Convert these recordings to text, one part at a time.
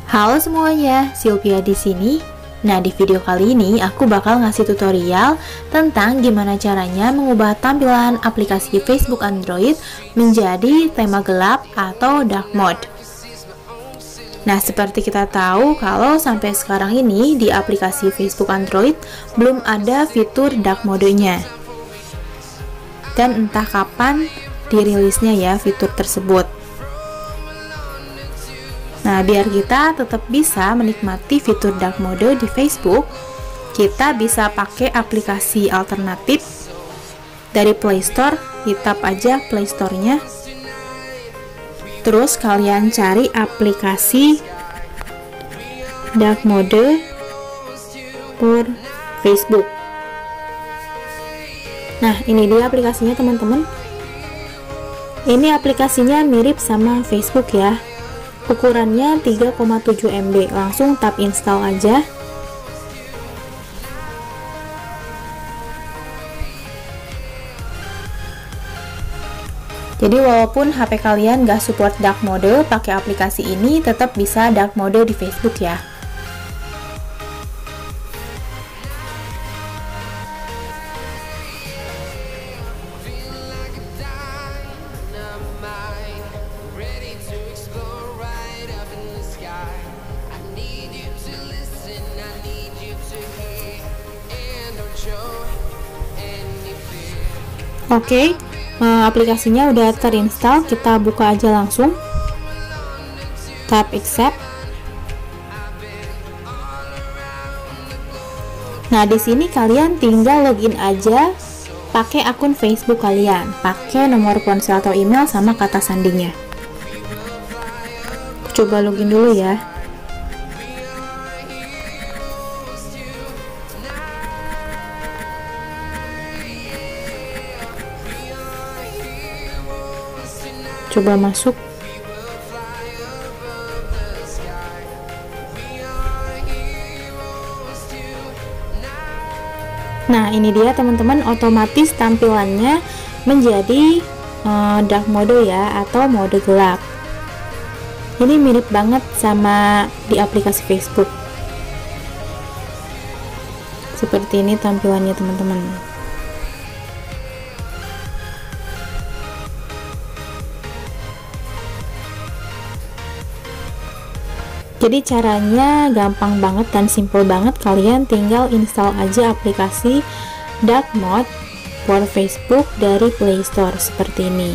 Halo semuanya, Sylvia di sini. Nah, di video kali ini aku bakal ngasih tutorial tentang gimana caranya mengubah tampilan aplikasi Facebook Android menjadi tema gelap atau dark mode. Nah, seperti kita tahu kalau sampai sekarang ini di aplikasi Facebook Android belum ada fitur dark mode-nya. Dan entah kapan dirilisnya ya fitur tersebut. Nah, biar kita tetap bisa menikmati fitur dark mode di Facebook, kita bisa pakai aplikasi alternatif dari Play Store. Tap aja Play Store-nya. Terus kalian cari aplikasi dark mode for Facebook. Nah, ini dia aplikasinya teman-teman. Ini aplikasinya mirip sama Facebook ya. Ukurannya 3,7 MB. Langsung tap install aja. Jadi walaupun HP kalian gak support dark mode, pakai aplikasi ini tetap bisa dark mode di Facebook ya. Oke, aplikasinya udah terinstall, kita buka aja langsung. Tap accept. Nah, di sini kalian tinggal login aja pakai akun Facebook kalian, pakai nomor ponsel atau email sama kata sandinya. Coba login dulu ya. Coba masuk. Nah, ini dia teman-teman, otomatis tampilannya menjadi dark mode ya, atau mode gelap. Ini mirip banget sama di aplikasi Facebook. Seperti ini tampilannya teman-teman. Jadi caranya gampang banget dan simple banget. Kalian tinggal install aja aplikasi dark mode for Facebook dari Play Store seperti ini.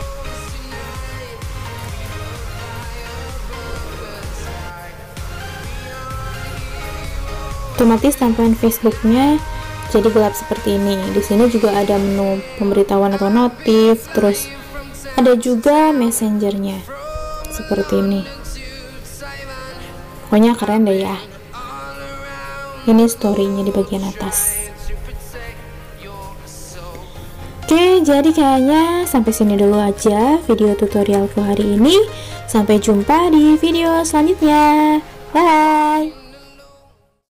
Otomatis tampilan Facebooknya jadi gelap seperti ini. Di sini juga ada menu pemberitahuan atau notif, terus ada juga messengernya seperti ini. Pokoknya keren deh ya. Ini story-nya di bagian atas. Oke, jadi kayaknya sampai sini dulu aja video tutorialku hari ini. Sampai jumpa di video selanjutnya. Bye.